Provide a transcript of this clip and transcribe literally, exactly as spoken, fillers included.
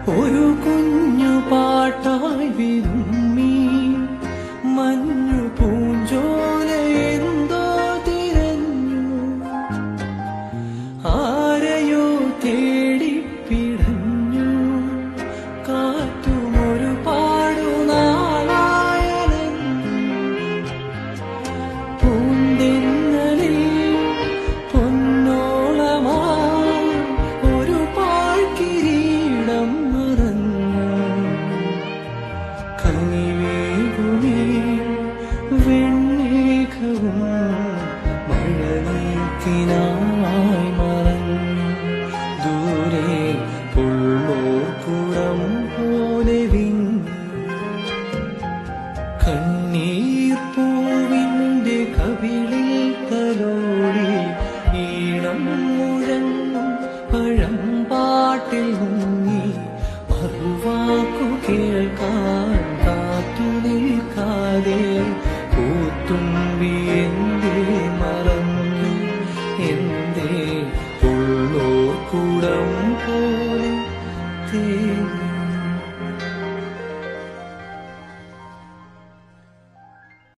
ഒരു കുഞ്ഞു പാട്ടായി വിരുമ്മി മഞ്ഞു പൂഞ്ചോല എന്തോ തിരഞ്ഞു ആരെയോ തേടിപ്പിടഞ്ഞു കാറ്റും ഒരു പാടുനാളായലഞ്ഞു പൂന്തെന്നലിൽ പൊന്നോളമാ ഒരു പാഴ്കിരീടം മറഞ്ഞു കനിവേകുമീ വെണ്ണേഘവും മഴനീക്കിനായി മറഞ്ഞു ദൂരെ പുള്ളോർക്കുടം പോലെ വിങ്ങി കണ്ണീർ പൂവിന്റെ കവിളിൽ തലോടി ഈണം മുഴങ്ങും പഴം പാട്ടിൽ മുങ്ങി മറുവാക്കു കേൾക്കാൻ കാത്തു നിൽക്കാതെ പൂത്തുമ്പി എന്തേ മറന്നു എന്തേ ഉള്ളോർക്കുടം പോലെ തേടി